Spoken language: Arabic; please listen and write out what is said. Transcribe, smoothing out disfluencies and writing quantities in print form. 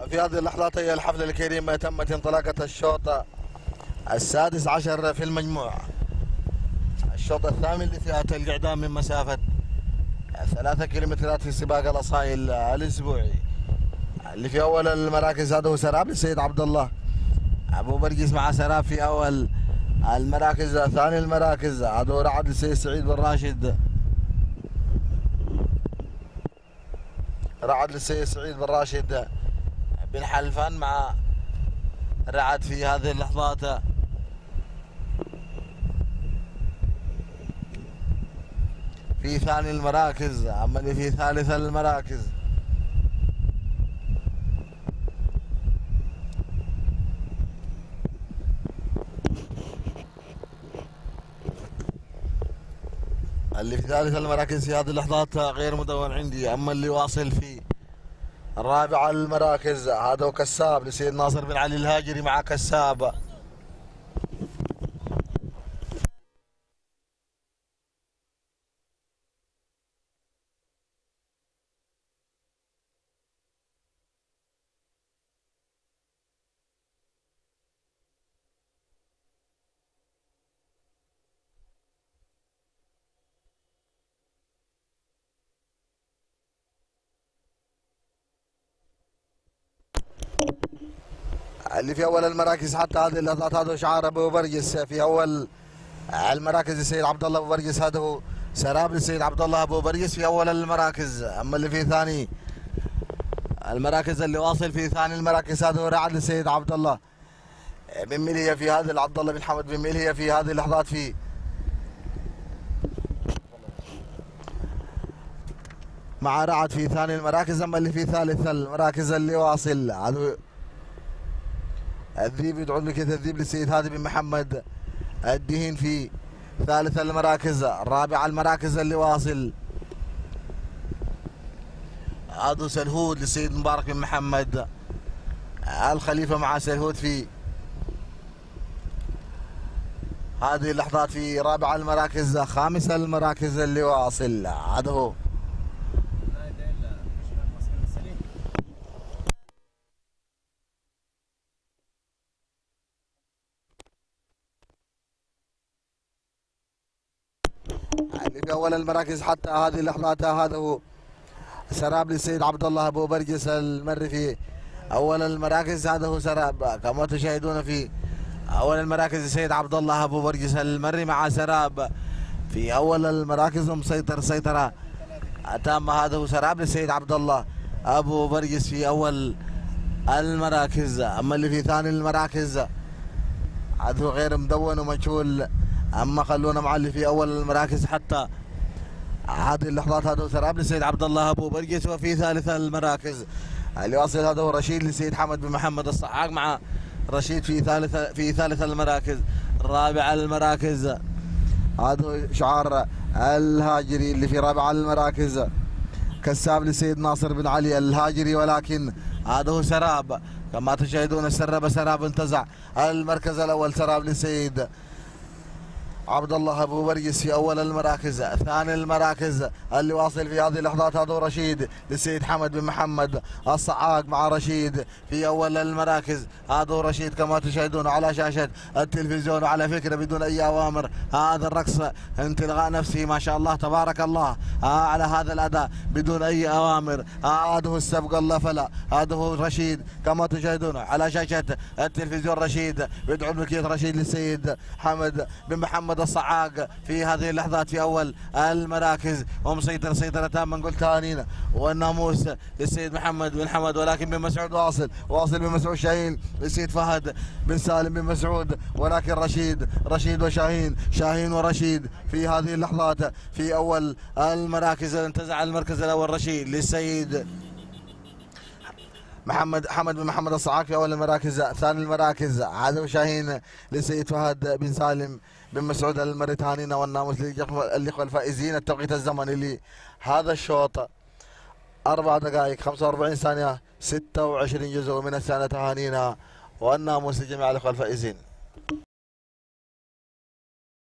وفي هذه اللحظات هي الحفلة الكريمة تمت انطلاقة الشوط السادس عشر في المجموع. الشوط الثامن لفئة القعدام من مسافة 3 كيلومترات في سباق الأصايل الأسبوعي. اللي في أول المراكز هذا هو سراب للسيد عبد الله أبو برقيس مع سراب في أول المراكز. ثاني المراكز هذا هو رعد للسيد سعيد بن راشد. رعد للسيد سعيد بن راشد بن حلفان مع رعد في هذه اللحظات. في ثاني المراكز، أما اللي في ثالث المراكز في هذه اللحظات غير مدون عندي. أما اللي واصل في الرابع المراكز هذا هو كساب لسيد ناصر بن علي الهاجري مع كساب. اللي في اول المراكز حتى هذه اللحظات هذا شعار ابو برقس. في اول المراكز السيد عبد الله ابو برقس، هذا هو سراب للسيد عبد الله ابو برقس في اول المراكز. اما اللي في ثاني المراكز اللي واصل في ثاني المراكز هذا هو رعد للسيد عبد الله بن ملهيه في هذه عبد الله بن حمد بن ملهيه في هذه اللحظات في مع رعد في ثاني المراكز. اما اللي في ثالث المراكز اللي واصل هذا الذيب يدعو لك الذيب للسيد هادي بن محمد الدهين في ثالث المراكز. الرابع المراكز اللي واصل هذا سلهود للسيد مبارك بن محمد الخليفه مع سلهود في هذه اللحظات في رابع المراكز. خامس المراكز اللي واصل هذا هو اللي في اول المراكز حتى هذه اللحظات هذا هو سراب للسيد عبد الله ابو برقس المري في اول المراكز. هذا هو سراب كما تشاهدون في اول المراكز السيد عبد الله ابو برقس المري مع سراب في اول المراكز ومسيطر سيطره تامه. هذا هو سراب للسيد عبد الله ابو برقس في اول المراكز. اما اللي في ثاني المراكز هذا هو غير مدون ومجهول. اما خلونا مع اللي في اول المراكز حتى هذه اللحظات هذا هو سراب للسيد عبد الله ابو برقس. وفي ثالث المراكز اللي واصل هذا هو رشيد للسيد حمد بن محمد الصعاق مع رشيد في ثالث المراكز. رابع المراكز هذا هو شعار الهاجري اللي في رابع المراكز. كساب للسيد ناصر بن علي الهاجري، ولكن هذا هو سراب كما تشاهدون. السراب سراب انتزع المركز الاول. سراب للسيد عبد الله ابو برقس في اول المراكز. ثاني المراكز اللي واصل في هذه اللحظات هذا رشيد للسيد حمد بن محمد الصعاق مع رشيد في اول المراكز. هذا رشيد كما تشاهدون على شاشه التلفزيون. وعلى فكره بدون اي اوامر هذا الرقص انتلغاء نفسي ما شاء الله تبارك الله على هذا الاداء بدون اي اوامر. هذا هو السبق الله فلا. هذا هو رشيد كما تشاهدون على شاشه التلفزيون. رشيد يدعو بكيت رشيد للسيد حمد بن محمد الصعاق في هذه اللحظات في اول المراكز ومسيطر سيطره تامه نقول ثانينا. والناموس للسيد محمد بن حمد، ولكن بن مسعود واصل بن مسعود شاهين للسيد فهد بن سالم بن مسعود. ولكن رشيد شاهين ورشيد في هذه اللحظات في اول المراكز. انتزع المركز الاول رشيد للسيد حمد بن محمد الصعاق في اول المراكز. ثاني المراكز عادل شاهين للسيد فهد بن سالم بن مسعود المريتانيين. والناموس للاخوه الفائزين. التوقيت الزمني لهذا الشوط 4 دقائق 45 ثانيه 26 جزء من الثانيه تهانينا. والناموس لجميع الاخوه الفائزين.